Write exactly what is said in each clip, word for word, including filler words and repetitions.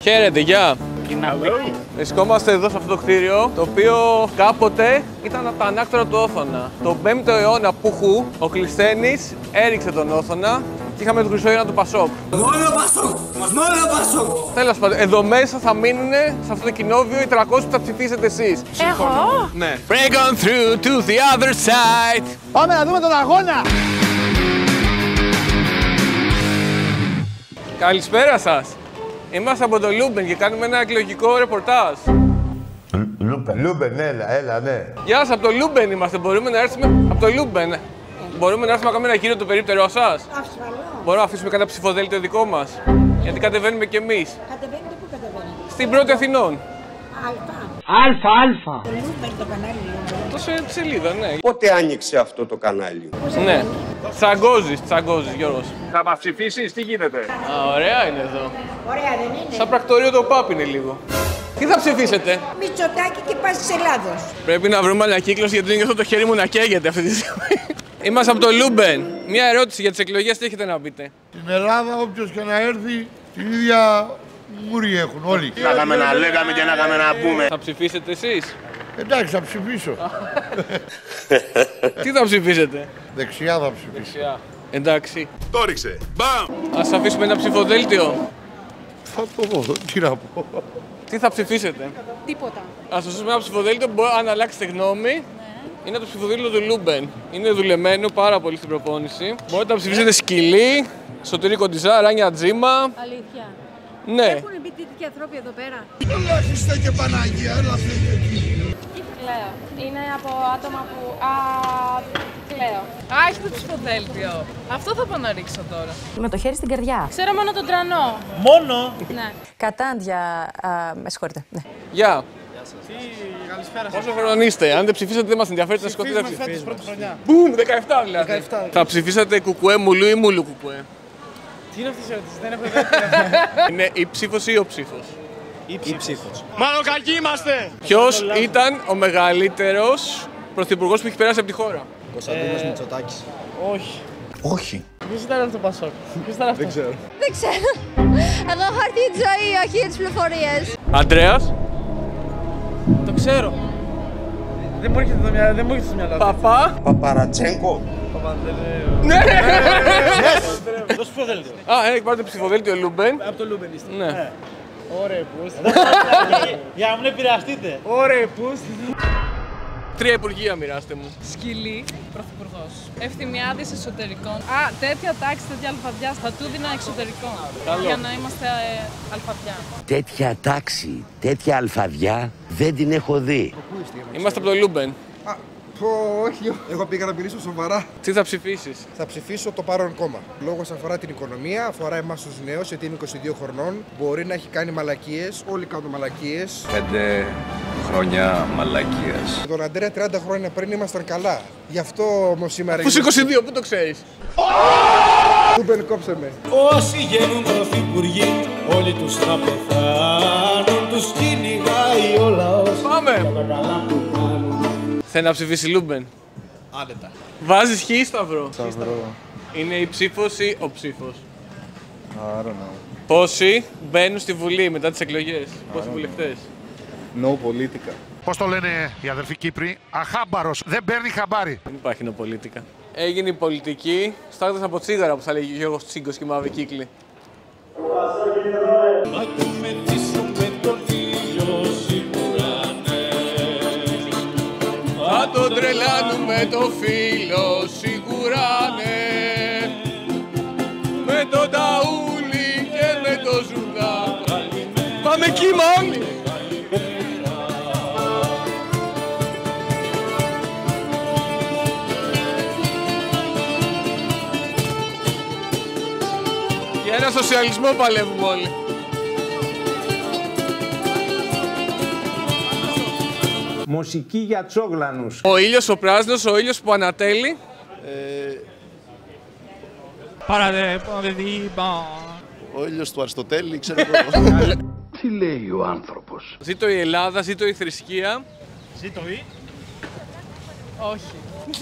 Χαίρετε, γεια. Βρισκόμαστε εδώ σε αυτό το κτίριο, το οποίο κάποτε ήταν από τα ανάκτορα του Όθωνα. Τον πέμπτο αιώνα Πούχου, ο Κλεισθένης έριξε τον Όθωνα και είχαμε τον Χρυσόινα του Πασόκ. Μόνο Πασόκ! Μόνο Πασόκ! Τέλος πάντων, εδώ μέσα θα μείνουν σε αυτό το κοινόβιο οι τριακόσιοι που θα ψηφίσετε εσείς. Εγώ? Ναι. Break on through to the other side. Πάμε να δούμε τον αγώνα! Καλησπέρα σας. Είμαστε από το Λούμπεν και κάνουμε ένα εκλογικό ρεπορτάζ. Λούμπεν, Λούμπεν, έλα, έλα, ναι. Γεια σας, από το Λούμπεν είμαστε. Μπορούμε να έρθουμε από το Λούμπεν. Μπορούμε να έρθουμε να κάνουμε ένα γύρο το περίπτερό σας. Ασφαλώς. Μπορούμε να αφήσουμε κανένα ψηφοδέλτιο δικό μας. Γιατί κατεβαίνουμε κι εμείς. Κατεβαίνετε πού κατεβαίνετε? Στην πρώτη Αθηνών. Αλφα. Αλφα, αλφα. Το Λούμπεν, το κανάλι Λούμπεν. Το σε σελίδα, ναι. Πότε άνοιξε αυτό το κανάλι? Ναι. Τσαγκώζεις, τσαγκώζεις, Γιώργος. Θα μας ψηφίσεις, τι γίνεται? Α, ωραία είναι εδώ. Ωραία δεν είναι? Σαν πρακτορείο το ΠΑΠ είναι λίγο. Τι θα ψηφίσετε? Μητσοτάκη και πας της Ελλάδος. Πρέπει να βρούμε ανακύκλωση γιατί νιώθω το χέρι μου να καίγεται αυτή τη στιγμή. Είμαστε από το Λούμπεν. Μια ερώτηση για τις εκλογές, τι έχετε να πείτε? Στην Ελλάδα όποιος και να έρθει την ίδια μούρη έχουν όλοι. Να είχαμε να λέγαμε και να είχαμε να πούμε. Θα ψηφίσετε εσείς? Εντάξει, θα ψηφίσω. Τι θα ψηφίσετε? Δεξιά θα ψηφίσω. Δεξιά. Εντάξει. Το ρίξε. Μπαμ! Ας αφήσουμε ένα ψηφοδέλτιο. Θα το δω, τι να πω. Τι θα ψηφίσετε? Τίποτα. Ας σας δώσουμε ένα ψηφοδέλτιο που μπορεί να αλλάξετε γνώμη. Είναι το ψηφοδέλτιο του Λούμπεν. Είναι δουλεμένο πάρα πολύ στην προπόνηση. Μπορείτε να ψηφίσετε Σκυλί, Σωτήρη Κοντιζά, Ράνια Τζίμα. Αλήθεια. Ναι. Έχουν μπει τέτοιοι άνθρωποι εδώ πέρα? Χριστέ και Παναγία, έλα φύγε. Κλαίω. Είναι από άτομα που... Α, κλαίω. Α, έχει το ψηφοδέλτιο. Αυτό θα πάω να ρίξω τώρα. Με το χέρι στην καρδιά. Ξέρω μόνο τον τρανό. Μόνο! Ναι. Κατάντια, α, με συγχωρείτε. Ναι. Γεια. Καλησπέρα σας. Πόσο χρονών είστε? Αν δεν ψηφίσετε, δεν μας ενδιαφέρει να σηκωθείτε. Ψηφίζουμε φέτος πρώτη χρονιά. Μπουμ, δεκαεπτά δηλαδή. δεκαεπτά. Θα ψηφίσατε κουκουέ μουλού ή μουλού κουκουέ? Τι είναι αυτές οι ερωτήσεις, δεν έχω ιδέα. Είναι η ψήφος ή ο ψήφος? Η ψήφος. Μάλλον κακοί είμαστε! Ποιος ήταν ο μεγαλύτερος πρωθυπουργός που έχει περάσει από τη χώρα? Κωνσταντίνος Μητσοτάκης. Όχι. Όχι. Ποιος ήταν αυτό το Πασόκ? Ποιος ήταν αυτό? Δεν ξέρω. Δεν ξέρω. Εγώ έχω έρθει τη ζωή, όχι για τις πληροφορίες. Αντρέας. Το ξέρω. Δεν μου έρχεται στο μυαλό. Δεν μου έρχεται στο μυαλό. Παπά. Παπαρατσέγκο. Παπανδρέου. Ναι! Το ψηφοδέλτιο. Α, έχει πάρει το ψηφοδέλτιο Λούμπεν. Από το Λούμπεν είστε. Ναι. Ωραία, πούς. Για να μην επηρεαστείτε. Ωραία, πούς. Τρία υπουργεία μοιράστε μου. Σκυλί, πρωθυπουργός. Ευθυμιάδης εσωτερικών. Α, τέτοια τάξη, τέτοια αλφαδιά. Θα του δίνα εξωτερικών. Για να είμαστε ε, αλφαδιά. Τέτοια τάξη, τέτοια αλφαδιά δεν την έχω δει. Είμαστε από το Λούμπεν. Πω, όχι. Εγώ πήγα να μιλήσω σοβαρά. Τι θα ψηφίσεις? Θα ψηφίσω το παρόν κόμμα. Λόγος αφορά την οικονομία, αφορά εμάς τους νέους, γιατί είμαι είκοσι δύο χρονών. Μπορεί να έχει κάνει μαλακίες, όλοι κάνουν μαλακίες. Πέντε χρόνια μαλακίες. Τον Αντρέα τριάντα χρόνια πριν ήμασταν καλά. Γι' αυτό όμως σήμερα... Πού είκοσι δύο, πού το ξέρεις? Λούμπεν, κόψε με. Όσοι γίνουν πρωθυπουργοί, όλοι τους θα πεθάνουν. Τους κυνηγάει ο λαός. Πάμε! Για τα καλά που κάνουν. Θέλει να ψηφίσει Λούμπεν? Άνετα. Βάζεις χ ή σταυρό? Σταυρό. Είναι η ψήφος ή ο ψήφος? I don't know. Πόσοι μπαίνουν στη Βουλή μετά τις εκλογές? Πόσοι βουλευτές? No politica. Πώς το λένε οι αδερφοί Κύπροι? Αχάμπαρος, δεν παίρνει χαμπάρι. Δεν υπάρχει νοπολίτικα. Έγινε η πολιτική, στάρτας από τσίγαρα που θα λέγει ο Γιώργος Τσίγκος και η μαύρη κύκλη. Θα τον τρελάνουμε το φίλο, σίγουρα ναι. Με το ταούλι και με το ζουρνά. Πάμε κύμα όλοι! Για ένα σοσιαλισμό παλεύουμε όλοι. Μουσική για τσόγλανους. Ο ήλιος ο πράσινος, ο ήλιος που ανατέλει. Ο ήλιος του Αριστοτέλη, ξέρω εγώ. Τι λέει ο άνθρωπος? Ζήτω η Ελλάδα, ζήτω η θρησκεία. Ζήτω η... Όχι.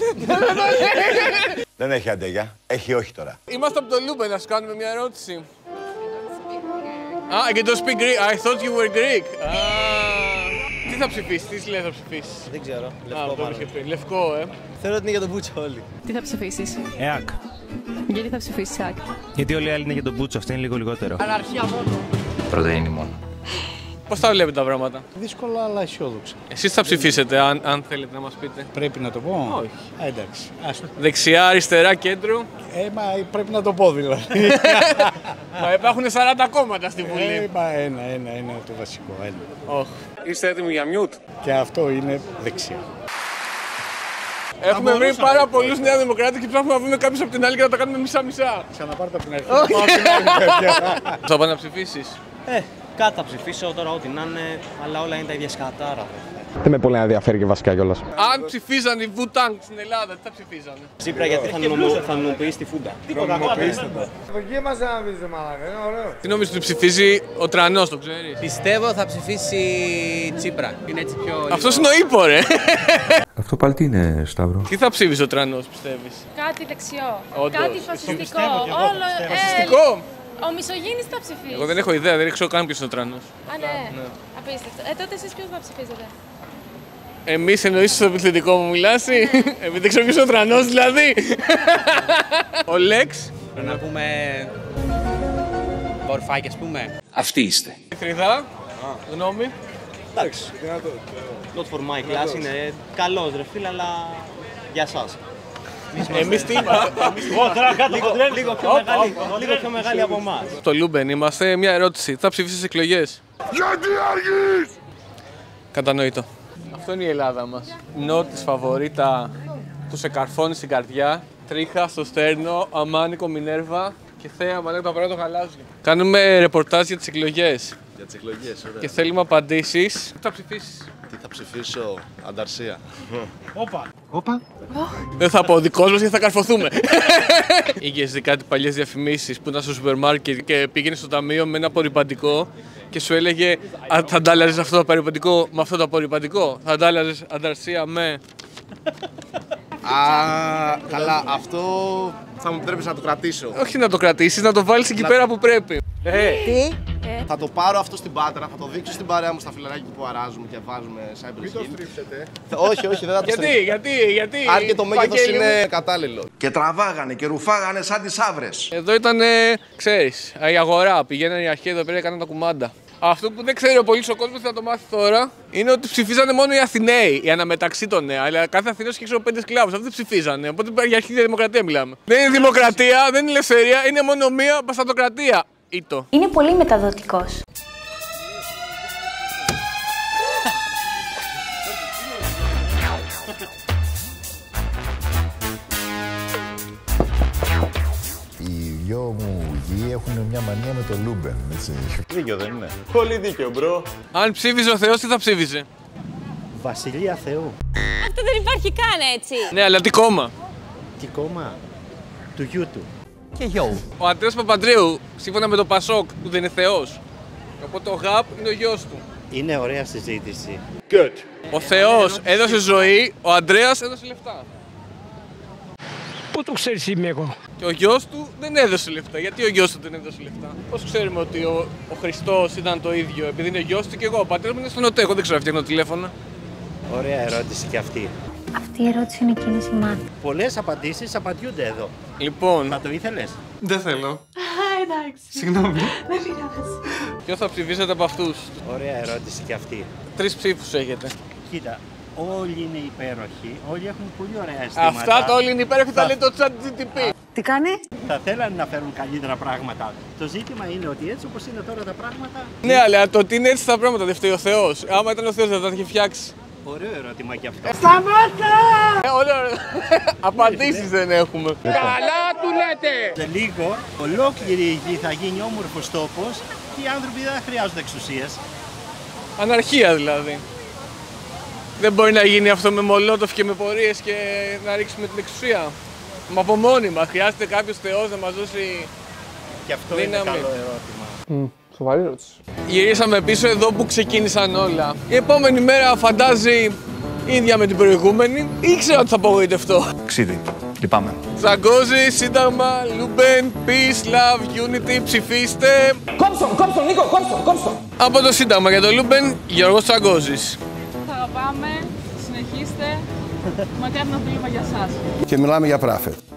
Δεν έχει αντέγια. Έχει όχι τώρα. Είμαστε από το Λούμπεν, να σου κάνουμε μια ερώτηση. Α, και το speak Greek. I thought you were Greek. Α, τι θα ψηφίσεις, τι λέει θα ψηφίσεις? Δεν ξέρω. Λευκό, Α, μάλλον. Λευκό, ε. Θέλω ότι είναι για τον Μπούτσο όλοι. Τι θα ψηφίσεις? ΕΑΚ. Γιατί θα ψηφίσεις ΕΑΚ? Γιατί όλοι οι άλλοι είναι για τον Μπούτσο, αυτό είναι λίγο λιγότερο. Αναρχία μόνο. Πρωτεΐνη μόνο. Πώς τα βλέπετε τα πράγματα? Δύσκολα αλλά αισιόδοξα. Εσείς θα ψηφίσετε, αν, αν θέλετε να μας πείτε. Πρέπει να το πω. Όχι. Α, εντάξει. Ας... Δεξιά, αριστερά, κέντρο. Ε, μα πρέπει να το πω δηλαδή. Μα υπάρχουν σαράντα κόμματα στη Βουλή. Ε, μα ένα, ένα, ένα το βασικό. Ένα. Oh. Είστε έτοιμοι για μιούτ? Και αυτό είναι δεξιά. Έχουμε βρει πάρα πολλούς Νέα Δημοκράτες και ψάχνουμε να βρούμε κάποιους από την άλλη και να τα κάνουμε μισά-μισά. Ξαναπάρτε από την αρχή. Θα πάνε να ψηφίσεις? Ε, κάτι θα ψηφίσω τώρα, ό,τι να είναι, αλλά όλα είναι τα ίδια σκατάρα. Δεν με πολύ ενδιαφέρει και βασικά κιόλας. Αν ψηφίζαν οι Wu-Tang στην Ελλάδα, τι θα ψηφίζανε? Τσίπρα, γιατί θα νομιμοποιήσει τη φούντα. Τίποτα, νομιμοποιήστε. Δοκίμασε να πεις, μαλάκα, είναι ωραίο. Τι νομίζεις ότι ψηφίζει ο Τρανός, το ξέρεις? Πιστεύω θα ψηφίσει Τσίπρα. Είναι έτσι πιο. Αυτός είναι ο ύπο, ρε. Αυτό πάλι τι είναι, Σταύρο? Τι θα ψήφιζε ο Τρανός, πιστεύεις? Κάτι δεξιό. Όντως. Κάτι φασιστικό. Όλο. Φασιστικό. Ο Μισογίνης θα ψηφίσει. Εγώ δεν έχω ιδέα, δεν ξέρω καν ποιος είναι ο Τρανός. Α, ναι. ναι. Απίστευτο. Ε, τότε εσείς ποιος θα ψηφίζετε? Εμείς εννοείς στο επιθετικό μου μιλάς? Επειδή δεν ξέρω ποιος είναι ο Τρανός, δηλαδή. Ο Λέξ. Πρέπει να πούμε. Βορφάκι, ας πούμε. Αυτοί είστε. Φρυδά. Γνώμη. Εντάξει. Not for my class, είναι καλός ρε φίλε, αλλά για σας. Εμείς τι είμαστε? Λίγο πιο μεγάλοι από εμάς. Στο Λούμπεν είμαστε. Μια ερώτηση. Θα ψηφίσεις εκλογές? Γιατί αργείς? Κατανοητό. Αυτό είναι η Ελλάδα μας. Νότης φαβορίτα του σε καρφώνει στην καρδιά. Τρίχα στο στέρνο, αμάνικο Μινέρβα και θέα μαλάκα το απαράτο γαλάζιο. Κάνουμε ρεπορτάζ για τις εκλογές. Για τις εκλογές, ωραία. Και θέλουμε απαντήσεις. Τι θα ψηφίσεις? Τι θα ψηφίσω? Ανταρσία. Όπα. Όπα. Δεν θα πω ο δικός μας γιατί θα καρφωθούμε. Είχες δει κάτι παλιές διαφημίσεις που ήταν στο σούπερ μάρκετ και πήγαινε στο ταμείο με ένα απορρυπαντικό και σου έλεγε θα αντάλλαζες αυτό το απορρυπαντικό με αυτό το απορρυπαντικό? Θα αντάλλαζες ανταρσία με... Α, καλά, αυτό θα μου πρέπει να το κρατήσω. Όχι να το κρατήσεις, να το βάλεις εκεί να... πέρα που πρέπει. Ε. Τι? Θα το πάρω αυτό στην Πάτρα, θα το δείξω στην παρέα μου στα φιλαράκια που αράζουμε και βάζουμε cyber skin. Μην το στρίψετε. Όχι, όχι, δεν θα το γιατί, στρίψω. γιατί, γιατί, αν και το μέγεθος είναι μου... κατάλληλο. Και τραβάγανε και ρουφάγανε σαν τις άβρες. Εδώ ήταν, ξέρεις, η αγορά. Πηγαίνανε οι αρχαίοι εδώ πέρα και κάνανε τα κουμάντα. Αυτό που δεν ξέρει ο πολίτης ο κόσμος, θα το μάθει τώρα, είναι ότι ψηφίζανε μόνο οι Αθηναίοι, οι αναμεταξύ των νέων. Αλλά κάθε Αθηναίος είχε πέντε σκλάβους. Αυτοί δεν ψηφίζανε. Οπότε για αρχή δημοκρατία μιλάμε. Δεν είναι δημοκρατία, δεν είναι ελευθερία, είναι μόνο μία μπαστατοκρατία. Ήτο. Είναι πολύ μεταδοτικός. Οι δυο μου γη έχουν μια μανία με το Λούμπεν, έτσι. Δίκιο δεν είναι? Πολύ δίκιο, μπρο. Αν ψήφιζε ο Θεός, τι θα ψήφιζε? Βασιλεία Θεού. Αυτό δεν υπάρχει καν έτσι. Ναι, αλλά τι κόμμα? Τι κόμμα? Του γιού του. Και γιο. Ο Αντρέας Παπαντρέου, σύμφωνα με το Πασόκ, που δεν είναι Θεός. Οπότε ο Γαπ είναι ο γιος του. Είναι ωραία συζήτηση. Good. Ο Θεός έδωσε ζωή, ο Αντρέας έδωσε λεφτά. Πού το ξέρεις είμαι εγώ? Και ο γιος του δεν έδωσε λεφτά. Γιατί ο γιος του δεν έδωσε λεφτά? Πώς ξέρουμε ότι ο, ο Χριστός ήταν το ίδιο? Επειδή είναι γιος του και εγώ. Ο πατέρας μου είναι στον ΟΤΕ. Εγώ δεν ξέρω, φτιάχνω τηλέφωνα. Ωραία ερώτηση και αυτή. Αυτή η ερώτηση είναι κίνηση μάτι. Πολλές απαντήσεις απαντιούνται εδώ. Λοιπόν. Θα το ήθελες? Δεν θέλω. Α, εντάξει. Συγγνώμη. Δεν πειράζει. Ποιο θα ψηφίσετε από αυτούς? Ωραία ερώτηση και αυτή. Τρεις ψήφους έχετε. Κοίτα, όλοι είναι υπέροχοι, όλοι έχουν πολύ ωραία αισθήματα. Αυτά το όλοι είναι υπέροχοι θα λέει το chat τζι τι πι. Τι κάνει? Θα θέλανε να φέρουν καλύτερα πράγματα. Το ζήτημα είναι ότι έτσι όπως είναι τώρα τα πράγματα... Ναι, αλλά το ότι είναι έτσι τα πράγματα δεν φταίει ο Θεός. Άμα ήταν ο Θεός δεν θα τα είχε φτιάξει. Ωραίο ερώτημα και αυτό. Σταμάτα! Ε, ωραίο. Απαντήσεις δεν έχουμε. Καλά του λέτε! Σε λίγο, ολόκληρη η γη θα γίνει όμορφος τόπος και οι άνθρωποι δεν θα χρειάζονται εξουσίες. Αναρχία δηλαδή. Δεν μπορεί να γίνει αυτό με μολότοφ και με πορείες και να ρίξουμε την εξουσία. Μα από μόνιμα. Χρειάζεται κάποιος Θεός να μας δώσει και αυτό δύναμη. Είναι καλό ερώτημα. Mm, σοβαρή ερώτηση. Γυρίσαμε πίσω εδώ που ξεκίνησαν όλα. Η επόμενη μέρα φαντάζει ίδια με την προηγούμενη. Ήξερα ότι θα απογοητευτώ. Ξίδι. Λυπάμαι. Τσαγκώζη, Σύνταγμα, Λούμπεν, Peace, Love, Unity, ψηφίστε. Κόψον, κόψον, Νίκο, κόψον, κόψον. Από το Σύνταγμα για το Λούμπεν, Γιώργος Τσαγκώζης. Θα αγαπάμε, συνεχίστε. Μακάρι να δούμε για εσάς. Και μιλάμε για πράφετ.